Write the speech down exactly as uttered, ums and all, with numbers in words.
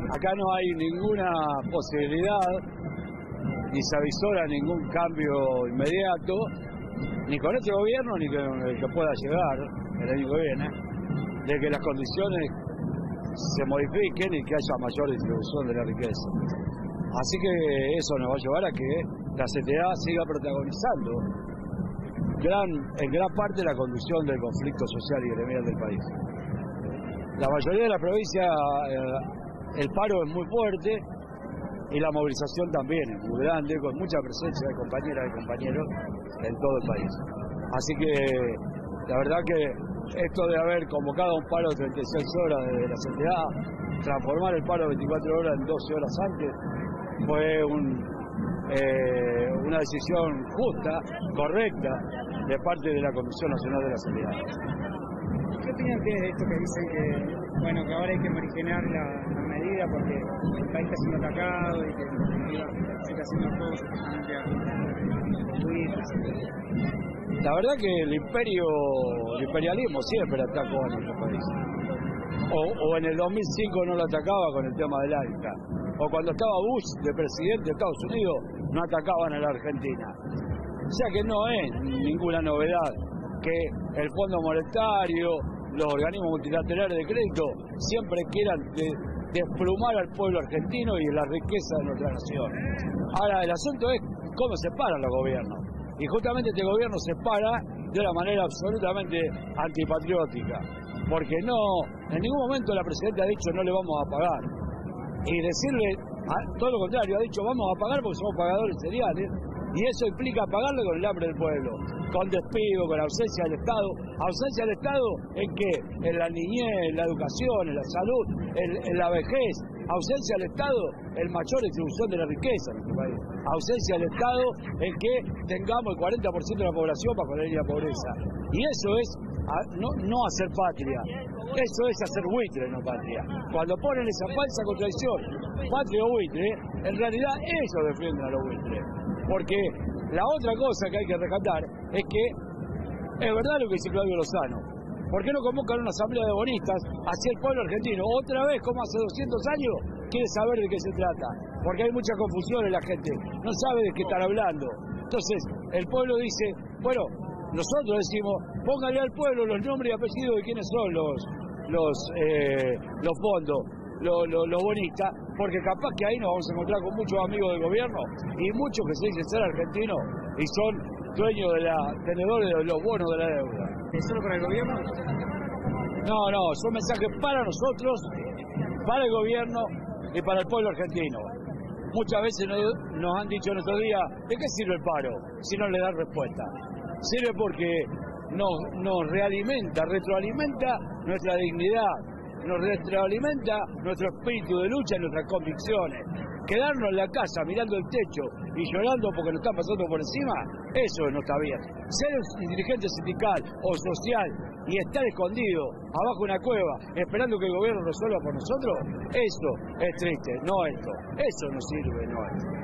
Acá no hay ninguna posibilidad, ni se avisora ningún cambio inmediato, ni con este gobierno, ni con el que pueda llegar el año que viene, de que las condiciones se modifiquen y que haya mayor distribución de la riqueza. Así que eso nos va a llevar a que la C T A siga protagonizando gran, en gran parte la conducción del conflicto social y gremial del país. La mayoría de la provincia, eh, el paro es muy fuerte y la movilización también es muy grande, con mucha presencia de compañeras y compañeros en todo el país. Así que la verdad que esto de haber convocado un paro de treinta y seis horas desde la C T A, transformar el paro de veinticuatro horas en doce horas antes, fue un, eh, una decisión justa, correcta, de parte de la Comisión Nacional de la C T A. ¿Qué opinan ustedes de esto que dicen que, bueno, que ahora hay que morigenar la, la medida porque el país está siendo atacado y que se está haciendo todo supuestamente a construir? La verdad que el imperio, el imperialismo siempre atacó a nuestro país. O, o en el dos mil cinco no lo atacaba con el tema del ALCA. O cuando estaba Bush de presidente de Estados Unidos, no atacaban a la Argentina. O sea que no es ninguna novedad que el Fondo Monetario, los organismos multilaterales de crédito, siempre quieran de, desplumar al pueblo argentino y la riqueza de nuestra nación. Ahora, el asunto es cómo se paran los gobiernos. Y justamente este gobierno se para de una manera absolutamente antipatriótica. Porque no, en ningún momento la presidenta ha dicho no le vamos a pagar. Y decirle, a, todo lo contrario, ha dicho vamos a pagar porque somos pagadores seriales, y eso implica pagarle con el hambre del pueblo, con despido, con ausencia del Estado. ¿Ausencia del Estado en qué? En la niñez, en la educación, en la salud, en, en la vejez. Ausencia del Estado en mayor distribución de la riqueza en nuestro país. Ausencia del Estado en que tengamos el cuarenta por ciento de la población bajo la línea de pobreza. Y eso es a, no, no hacer patria. Eso es hacer buitre, no patria. Cuando ponen esa falsa contradicción, patria o buitre, en realidad ellos defienden a los buitres. Porque la otra cosa que hay que rescatar es que es verdad lo que dice Claudio Lozano. ¿Por qué no convocan una asamblea de bonistas hacia el pueblo argentino? Otra vez, como hace doscientos años, quiere saber de qué se trata. Porque hay mucha confusión en la gente, no sabe de qué están hablando. Entonces, el pueblo dice, bueno, nosotros decimos, póngale al pueblo los nombres y apellidos de quiénes son los, los, eh, los fondos, los, los, los bonistas, porque capaz que ahí nos vamos a encontrar con muchos amigos del gobierno y muchos que se dicen ser argentinos y son dueños de la, tenedores de los bonos de la deuda. ¿Es solo para el gobierno? No, no, son mensajes para nosotros, para el gobierno y para el pueblo argentino. Muchas veces nos, nos han dicho en estos días, ¿de qué sirve el paro si no le dan respuesta? Sirve porque nos, nos realimenta, retroalimenta nuestra dignidad, nos retroalimenta nuestro espíritu de lucha y nuestras convicciones. Quedarnos en la casa mirando el techo y llorando porque nos están pasando por encima, eso no está bien. Ser un dirigente sindical o social y estar escondido abajo de una cueva esperando que el gobierno resuelva por nosotros, eso es triste, no esto. Eso no sirve, no esto.